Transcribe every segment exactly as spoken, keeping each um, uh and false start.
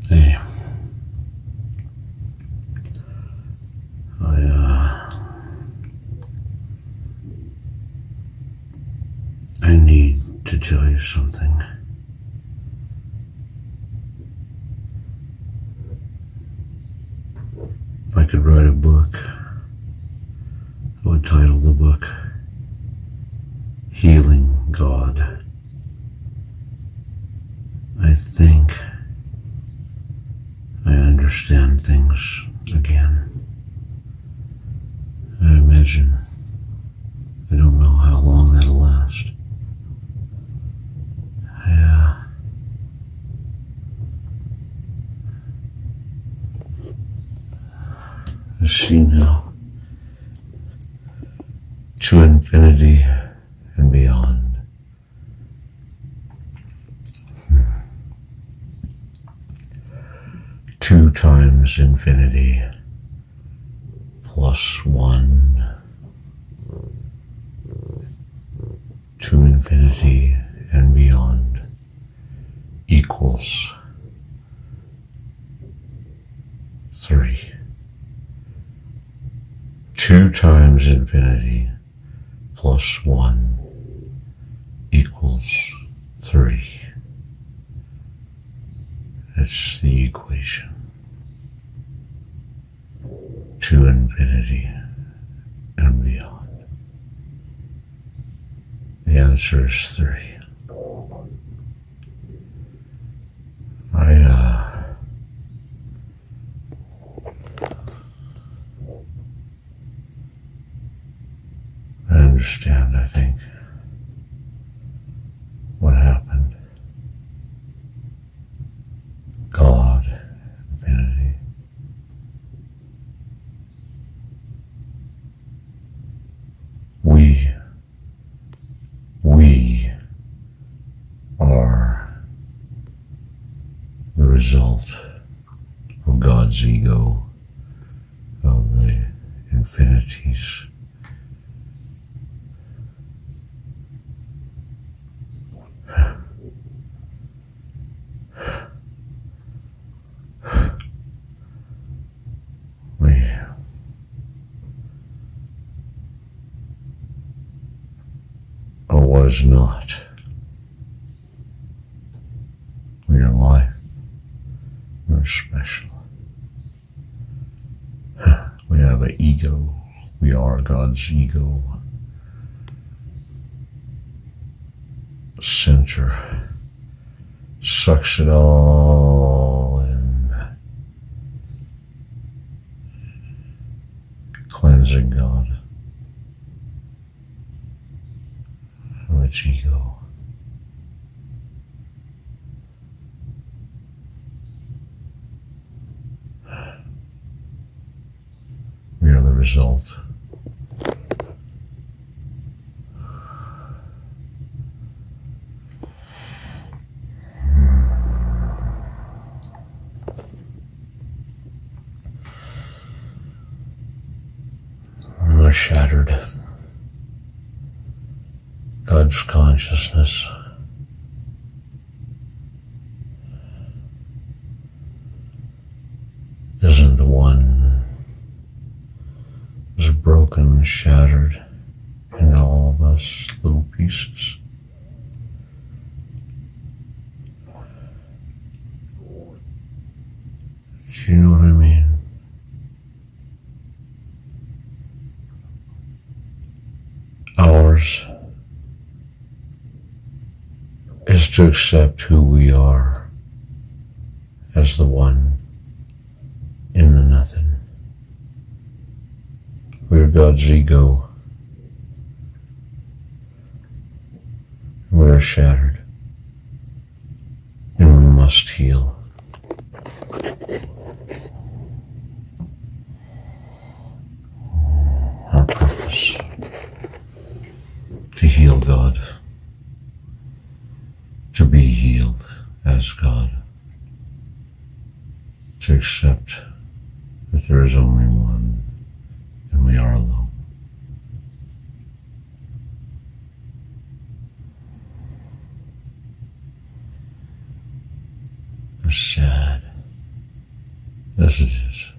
Hey, I, uh, I need to tell you something. If I could write a book, I would title the book Healing God. I think I understand things again. I imagine I don't know how long that'll last. I, uh, I see now to infinity and beyond. Two times infinity plus one to infinity and beyond equals three. Two times infinity plus one equals three. That's the equation. To infinity and beyond. The answer is three. I, uh, I understand, I think, what happened. God, infinity. We, we are the result of God's ego, of the infinities. We or was not. We are life. We're special. We have an ego. We are God's ego. Center sucks it all in, cleansing God of its ego. We are the result. We're shattered. God's consciousness isn't the one is broken, shattered into all of us little pieces. Do you know what I mean? Ours is to accept who we are as the one in the nothing. We are God's ego. We are shattered, and we must heal. Our purpose: to heal God, to be healed as God, to accept that there is only one and we are alone. It's sad. as it is.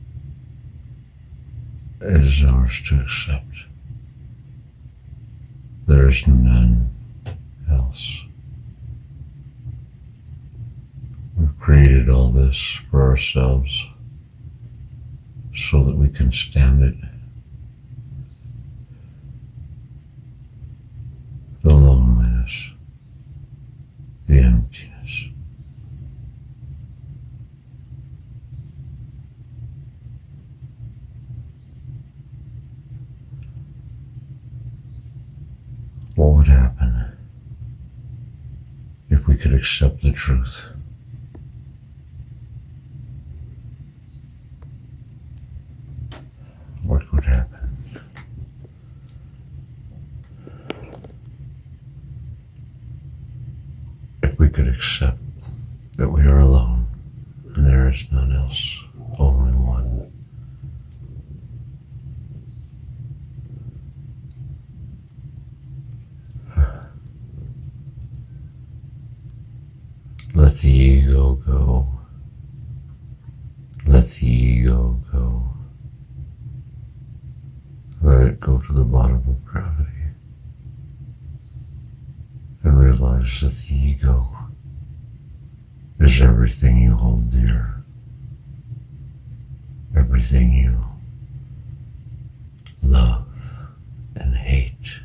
It is ours to accept. There is none else. We've created all this for ourselves so that we can stand it. The loneliness, the emptiness. What would happen if we could accept the truth? What would happen? If we could accept that we are alone and there is none else, only one. Let the ego go. Let the ego go. Let it go to the bottom of gravity and realize that the ego is everything you hold dear, everything you love and hate,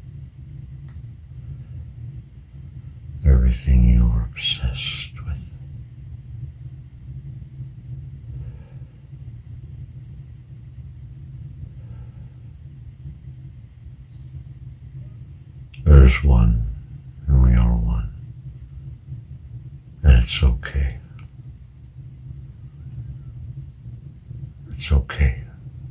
everything you are obsessed with. There is one, and we are one, and it's okay. It's okay.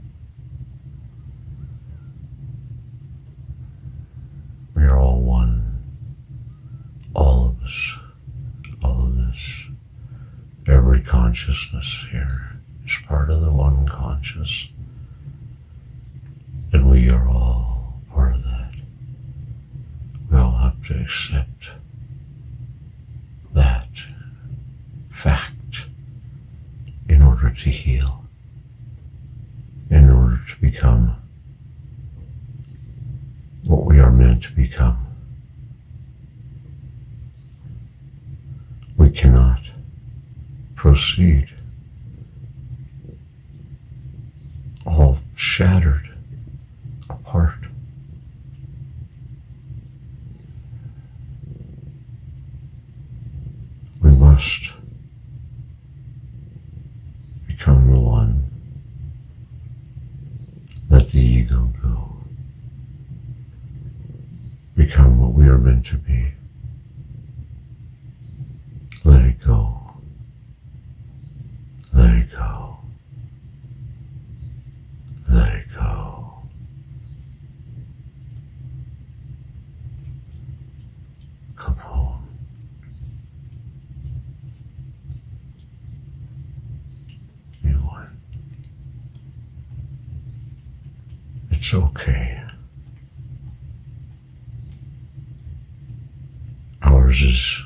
We are all one, all of us, all of this. Every consciousness here is part of the one conscious, and we are all part of that. We all have to accept that fact in order to heal, in order to become what we are meant to become. We cannot proceed all shattered apart. We must become the one. Let the ego go. Become what we are meant to be. Let it go. Let it go. Let it go. Come home. You won. It's okay. Ours is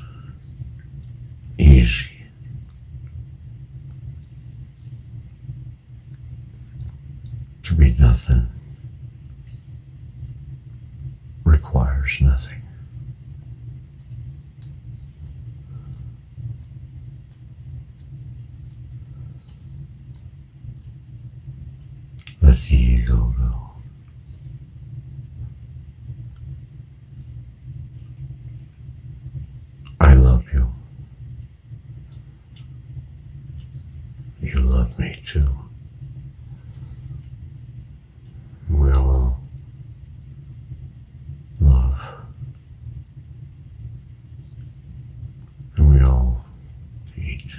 easy. To be nothing requires nothing. Let the ego go. I love you. You love me too. We all love. And we all hate.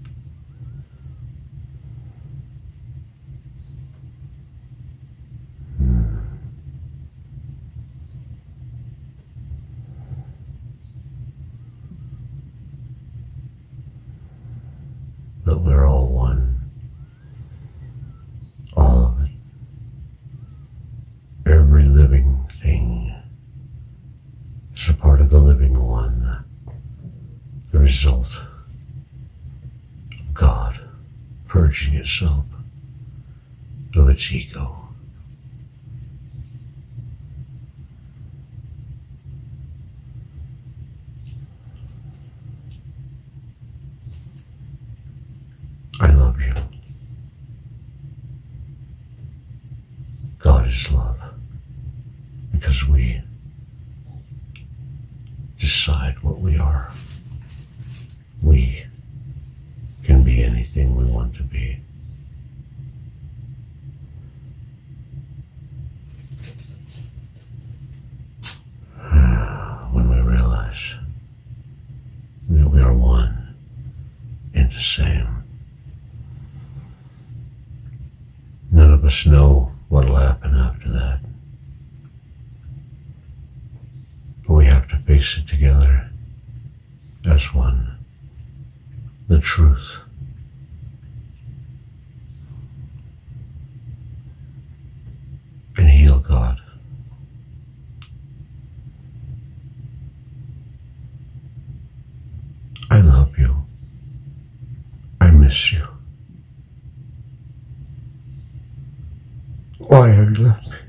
Hmm. But we're all one. All of it. Every living thing is a part of the living one, the result of God purging itself of its ego. I love you. God is love. Because we decide what we are. We can be anything we want to be. When we realize that we are one and the same. None of us know what will happen after that. But we have to face it together as one. The truth. And heal God. I love you. I miss you. Why have you left me?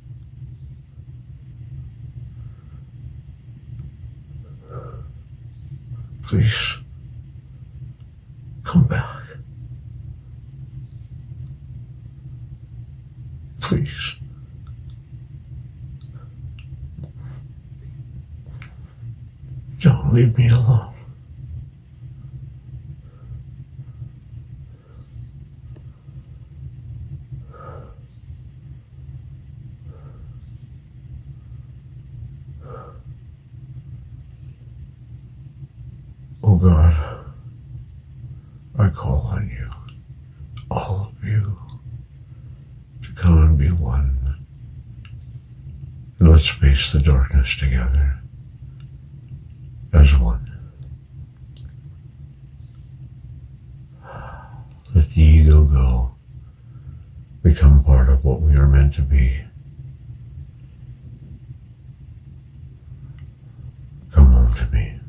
Please, come back. Please. Don't leave me alone. Oh God, I call on you, all of you, to come and be one. And let's face the darkness together as one. Let the ego go, become part of what we are meant to be. Come home to me.